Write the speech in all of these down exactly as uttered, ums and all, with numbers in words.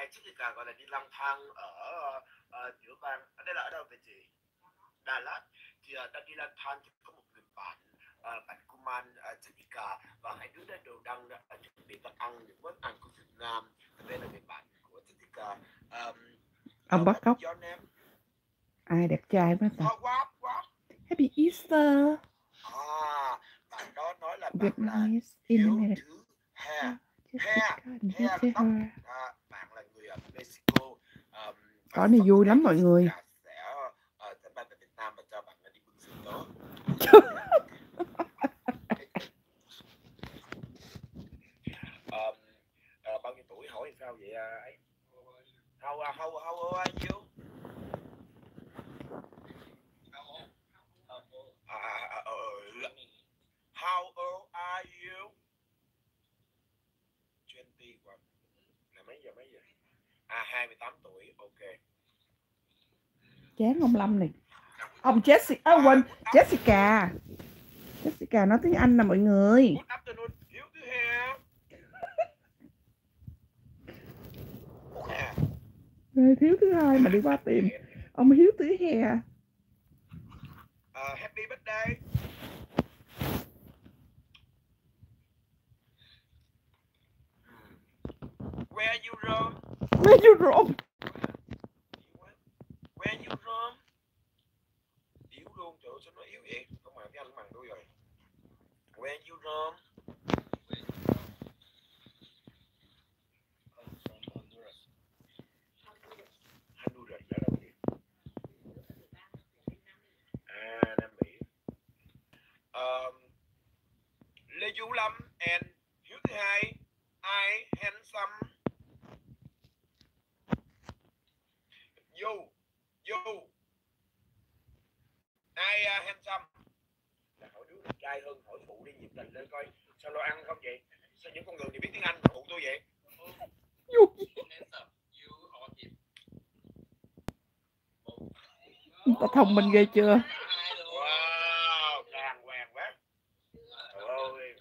Jessica gọi là đi lang thang ở uh, giữa bang. Ở đây là ở đâu vậy chị? Đà Lạt. Thì uh, đang đi lang thang thì có một người bạn, uh, bạn Kuman, uh, Jessica, và hai đứa đã đều đang uh, chuẩn bị tập ăn những món ăn của Việt Nam. Đây là người bạn của Jessica. Um, Ông bắt cóc. Ai đẹp trai quá ta? Oh, what, what? Happy Easter. À, bạn đó nói là bạn Vietnamese là Hiếu Internet. Thứ Hair. Jessica and Hair là Beauty tóc. Her. À, bạn là người ở Mexico. Um, Có này vui lắm mọi người. Sẽ uh, sẽ bay về Việt Nam và cho bạn đi bưng sinh tố. um, uh, bao nhiêu tuổi hỏi sao vậy ấy? How, uh, how, how old are you? Uh, uh, how old are you? twenty qua. Là mấy giờ mấy giờ? À, hai mươi tám tuổi, ok. Chán ông Lâm này. Ông Jessica, à, quên, Jessica. Jessica nói tiếng Anh nè mọi người. Good afternoon, Hiếu Thứ Hair. Rồi, Hiếu Thứ Hai mà đi qua tìm ông Hiếu Thứ Hair. Uh, happy birthday. Where you from? Where you from? Where you from? Yếu luôn, trời ơi sao nó yếu vậy? Không mà cái anh bằng tôi rồi. Where you from? Honduras là đâu vậy? À, Nam Mỹ. Um, Lê Vũ Lâm and Hiếu Thứ Hai. I handsome. You, you. I uh, handsome. Là hỏi đứa đẹp trai hơn, hỏi phụ đi nhiệt tình lên coi sao lo ăn không vậy? Sao những con người này biết tiếng Anh phụ tôi vậy? Ta thông minh ghê chưa? Wow, đàng hoàng quá. Trời ơi.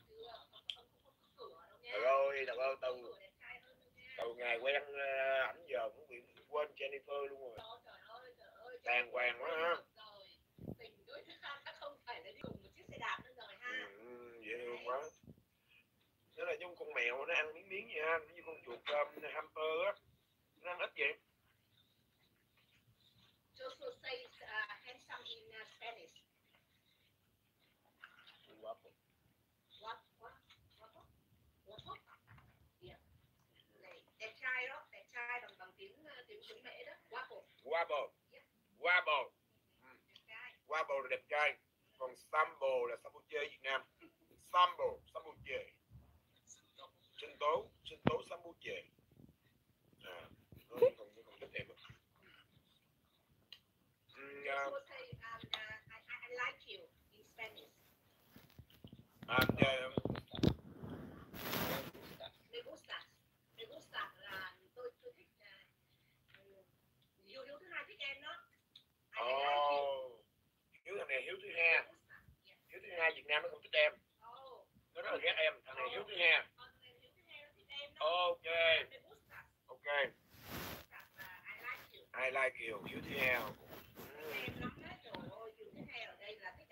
Trời ơi, trời ơi, từ từ ngày quen uh, ảnh giờ cũng bị quên Jennifer luôn rồi. Đàng hoàng quá ha. Ừ, dễ thương quá. Đó là giống con mèo nó ăn miếng miếng vậy ha, như con chuột um, hamster á, nó ăn ít vậy. Joshua says uh, handsome in uh, Spanish. Guapo. What? What? What? What? Yeah. Này, đẹp trai đó, đẹp trai bằng bằng tiếng tiếng tiếng Mễ đó. Guapo. Guapo. Yeah. Guapo. Ừ. Đẹp trai. Guapo là đẹp trai. Còn Sambo là Sambuche Việt Nam. Sambo, Sambuche. Sinh tố, sinh tố Sambuche. À, không không không thích em. Joshua say um, uh, I, I like you in Spanish. Um, uh, Me gusta. Me gusta là tôi tôi thích uh, Hiếu Hiếu Thứ Hai thích em đó. I oh, like you. Hiếu thằng này Hiếu Thứ Hai. Hiếu Thứ Hai Việt Nam nó không thích em. Nó rất là ghét em. Thằng này Hiếu Thứ Hai. Ok. Ok. I like you. Hiếu Thứ Hai.